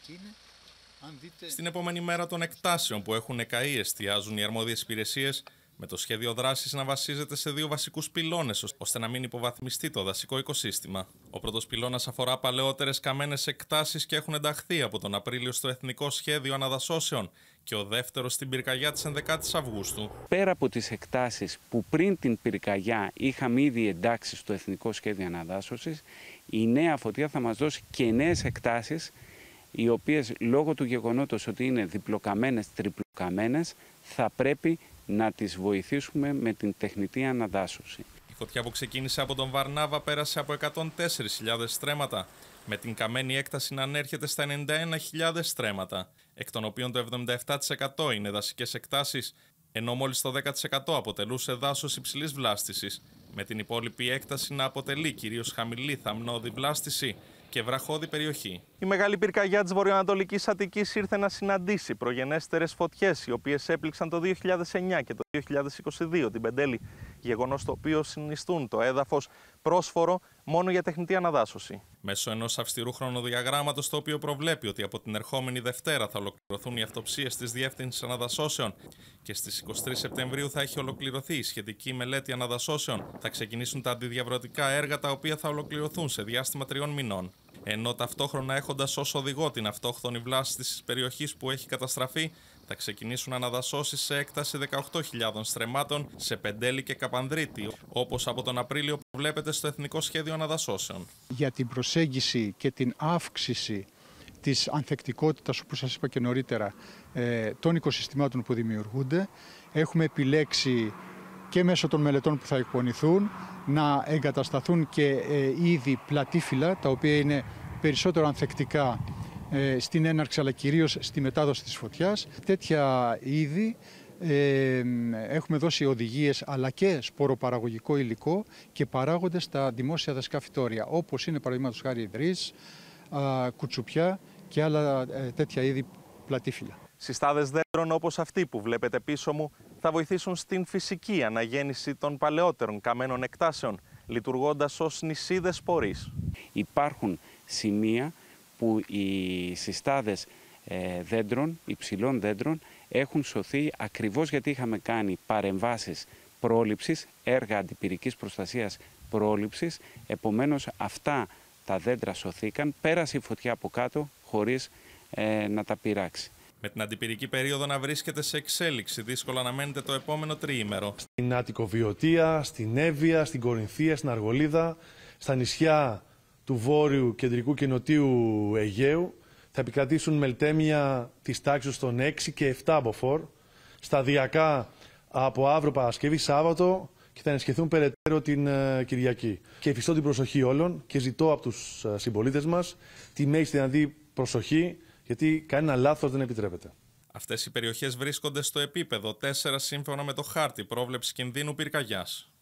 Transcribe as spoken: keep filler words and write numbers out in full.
Στην επόμενη μέρα των εκτάσεων που έχουν καεί, εστιάζουν οι αρμόδιες υπηρεσίες με το σχέδιο δράσης να βασίζεται σε δύο βασικούς πυλώνες, ώστε να μην υποβαθμιστεί το δασικό οικοσύστημα. Ο πρώτος πυλώνας αφορά παλαιότερες καμένες εκτάσεις και έχουν ενταχθεί από τον Απρίλιο στο Εθνικό Σχέδιο Αναδασώσεων και ο δεύτερος στην πυρκαγιά της ενδεκάτης Αυγούστου. Πέρα από τις εκτάσεις που πριν την πυρκαγιά είχαμε ήδη εντάξει στο Εθνικό Σχέδιο Αναδάσωσης, η νέα φωτιά θα μας δώσει και νέες εκτάσεις, οι οποίες λόγω του γεγονότος ότι είναι διπλοκαμένες, τριπλοκαμένες, θα πρέπει να τις βοηθήσουμε με την τεχνητή αναδάσωση. Η φωτιά που ξεκίνησε από τον Βαρνάβα πέρασε από εκατόν τέσσερις χιλιάδες στρέμματα, με την καμένη έκταση να ανέρχεται στα ενενήντα ένα χιλιάδες στρέμματα, εκ των οποίων το εβδομήντα επτά τοις εκατό είναι δασικές εκτάσεις, ενώ μόλις το δέκα τοις εκατό αποτελούσε δάσος υψηλής βλάστησης, με την υπόλοιπη έκταση να αποτελεί κυρίως χαμηλή θαμνώδη βλάστηση και βραχώδη περιοχή. Η μεγάλη πυρκαγιά της βορειοανατολικής Αττικής ήρθε να συναντήσει προγενέστερες φωτιές, οι οποίες έπληξαν το δύο χιλιάδες εννιά και το δύο χιλιάδες είκοσι δύο την Πεντέλη, γεγονός το οποίο συνιστούν το έδαφος πρόσφορο μόνο για τεχνητή αναδάσωση. Μέσω ενός αυστηρού χρονοδιαγράμματος, το οποίο προβλέπει ότι από την ερχόμενη Δευτέρα θα ολοκληρωθούν οι αυτοψίες της Διεύθυνσης Αναδασώσεων και στις είκοσι τρεις Σεπτεμβρίου θα έχει ολοκληρωθεί η σχετική μελέτη αναδασώσεων, θα ξεκινήσουν τα αντιδιαβρωτικά έργα, τα οποία θα ολοκληρωθούν σε διάστημα τριών μηνών. Ενώ ταυτόχρονα έχοντας ως οδηγό την αυτόχθονη βλάστηση της περιοχής που έχει καταστραφεί, θα ξεκινήσουν αναδασώσεις σε έκταση δεκαοκτώ χιλιάδων στρεμμάτων σε Πεντέλη και Καπανδρίτη, όπως από τον Απρίλιο προβλέπεται στο Εθνικό Σχέδιο Αναδασώσεων. Για την προσέγγιση και την αύξηση της ανθεκτικότητας, όπως σας είπα και νωρίτερα, των οικοσυστημάτων που δημιουργούνται, έχουμε επιλέξει και μέσω των μελετών που θα εκπονηθούν να εγκατασταθούν και είδη πλατήφυλλα, τα οποία είναι περισσότερο ανθεκτικά στην έναρξη αλλά κυρίως στη μετάδοση της φωτιάς. Τέτοια είδη ε, έχουμε δώσει οδηγίες αλλά και σποροπαραγωγικό υλικό και παράγονται στα δημόσια δασικά φυτόρια, όπως είναι παραδείγματος χάρη υδρής, κουτσουπιά και άλλα ε, τέτοια είδη πλατήφυλλα. Συστάδες δέντρων όπως αυτή που βλέπετε πίσω μου θα βοηθήσουν στην φυσική αναγέννηση των παλαιότερων καμένων εκτάσεων, λειτουργώντας ως νησίδες σπορής. Υπάρχουν σημεία που οι συστάδες ε, δέντρων, υψηλών δέντρων, έχουν σωθεί ακριβώς γιατί είχαμε κάνει παρεμβάσεις πρόληψης, έργα αντιπυρικής προστασίας πρόληψης. Επομένως αυτά τα δέντρα σωθήκαν, πέρασε η φωτιά από κάτω χωρίς ε, να τα πειράξει. Με την αντιπυρική περίοδο να βρίσκεται σε εξέλιξη, δύσκολο αναμένεται το επόμενο τριήμερο. Στην Αττικοβιωτία, στην Εύβοια, στην Κορινθία, στην Αργολίδα, στα νησιά του Βόρειου, Κεντρικού και Νοτίου Αιγαίου θα επικρατήσουν μελτέμια της τάξης των έξι και επτά μποφόρ, σταδιακά από αύριο Παρασκευή Σάββατο και θα ενισχυθούν περαιτέρω την uh, Κυριακή. Και εφιστώ την προσοχή όλων και ζητώ από τους uh, συμπολίτες μας τη μέγιστη δυνατή προσοχή, γιατί κανένα λάθος δεν επιτρέπεται. Αυτές οι περιοχές βρίσκονται στο επίπεδο τέσσερα σύμφωνα με το χάρτη πρόβλεψη κινδύνου πυρκαγιάς.